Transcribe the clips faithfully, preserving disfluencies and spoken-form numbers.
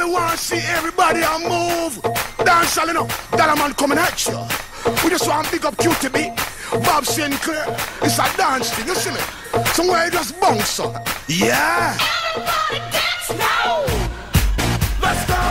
me want to see everybody a move. Dance all enough, that a man coming at you. We just want to big up Q T B, Bob Sinclar. It's a dance thing, you see me? Somewhere you just bounce up. Yeah. Everybody dance now. Let's go.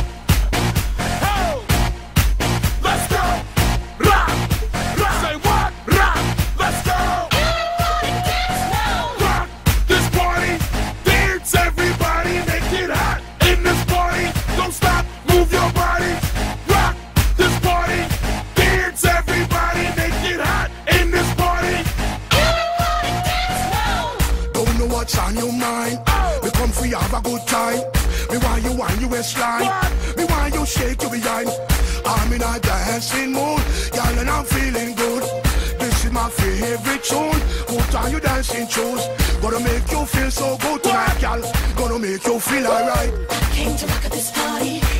Oh. Let's go. Rock. Rock. Say what? Rock. Let's go. Everybody dance now. Rock this party. Dance everybody. Make it hot in this party. Don't stop. Move your body. Rock this party. Dance everybody. Make it hot in this party. Everybody dance now. Don't know what's on your mind. Oh. We come for you have a good time. Me want you on your waistline. What? Me want you shake your behind. I'm in a dancing mood, y'all, and I'm feeling good. This is my favorite tune. Put on your dancing shoes. Gonna make you feel so good tonight, y'all. Gonna make you feel alright. I came to rock at this party.